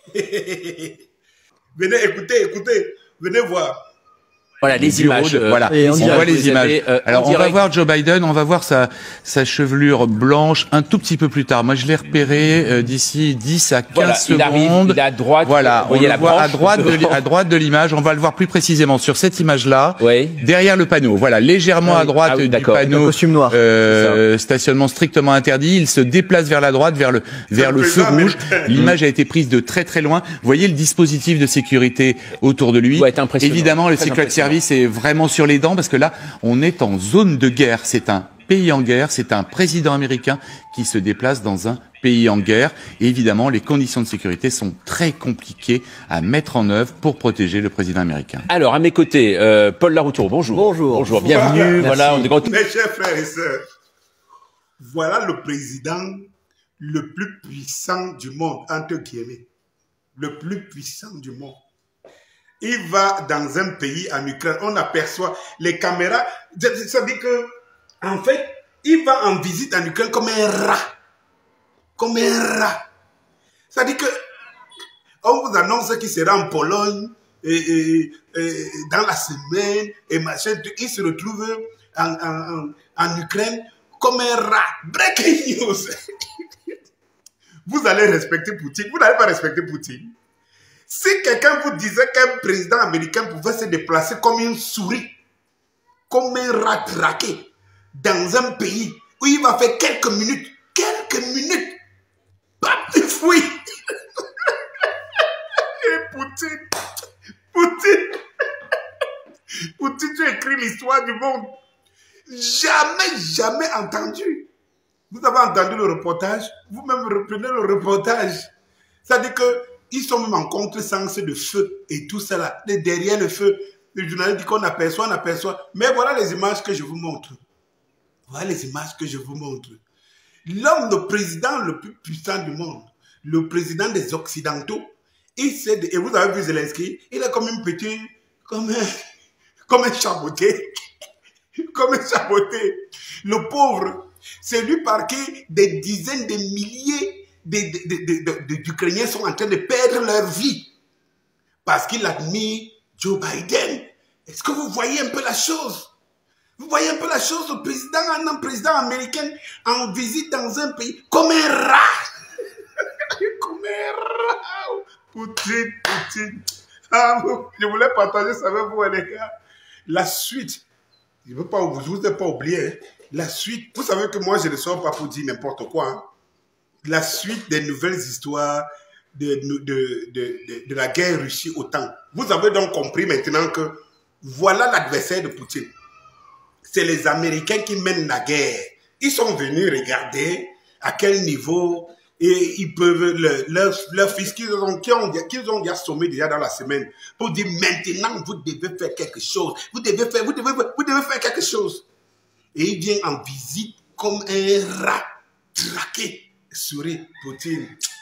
Venez, écoutez, écoutez, venez voir. Voilà les images. Voilà, on voit les images. Alors on va voir Joe Biden, on va voir sa chevelure blanche un tout petit peu plus tard. Moi je l'ai repéré d'ici 10 à 15 secondes. Il arrive, il est à droite. Voilà, on le voit à droite de l'image. On va le voir plus précisément sur cette image-là, derrière le panneau. Voilà, légèrement à droite du panneau. Costume noir. Stationnement strictement interdit. Il se déplace vers la droite, vers le feu rouge. L'image a été prise de très très loin. Vous voyez le dispositif de sécurité autour de lui. Évidemment, le Secret Service est vraiment sur les dents parce que là, on est en zone de guerre. C'est un pays en guerre, c'est un président américain qui se déplace dans un pays en guerre. Et évidemment, les conditions de sécurité sont très compliquées à mettre en œuvre pour protéger le président américain. Alors, à mes côtés, Paul Laroutour, bonjour. Bonjour, bienvenue. Voilà, on est mes chers frères et sœurs, voilà le président le plus puissant du monde, entre guillemets. Le plus puissant du monde. Il va dans un pays en Ukraine, on aperçoit les caméras. Ça veut dire que, en fait, il va en visite en Ukraine comme un rat. Comme un rat. Ça veut dire que, on vous annonce qu'il sera en Pologne, et dans la semaine, et machin, il se retrouve en Ukraine comme un rat. Breaking news. Vous allez respecter Poutine. Vous n'allez pas respecter Poutine. Si quelqu'un vous disait qu'un président américain pouvait se déplacer comme une souris, comme un rat traqué, dans un pays où il va faire quelques minutes, pas de fouille. Et Poutine, tu écris l'histoire du monde. Jamais entendu. Vous avez entendu le reportage, vous-même reprenez le reportage. C'est-à-dire que ils sont même en contre-sens de feu et tout cela. Derrière le feu, le journaliste dit qu'on aperçoit, on aperçoit. Mais voilà les images que je vous montre. Voilà les images que je vous montre. L'homme, le président le plus puissant du monde, le président des Occidentaux, il sait, et vous avez vu Zelensky, il est comme une petite, comme un chaboté. Comme un chaboté. Le pauvre, c'est lui par qui des dizaines de milliers d'Ukrainiens sont en train de perdre leur vie parce qu'il admire Joe Biden. Est-ce que vous voyez un peu la chose? Vous voyez un peu la chose, le président, un président américain en visite dans un pays comme un rat. Comme un rat. Poutine. Ah, je voulais partager ça avec vous, les gars. La suite, je ne vous ai pas oublié, hein. La suite, vous savez que moi je ne sors pas pour dire n'importe quoi, hein. La suite des nouvelles histoires de la guerre Russie-OTAN. Vous avez donc compris maintenant que voilà l'adversaire de Poutine. C'est les Américains qui mènent la guerre. Ils sont venus regarder à quel niveau et ils peuvent, leurs fils qu'ils ont assommé déjà dans la semaine pour dire maintenant vous devez faire quelque chose. Vous devez faire quelque chose. Et il vient en visite comme un rat traqué. Souris, Poutine.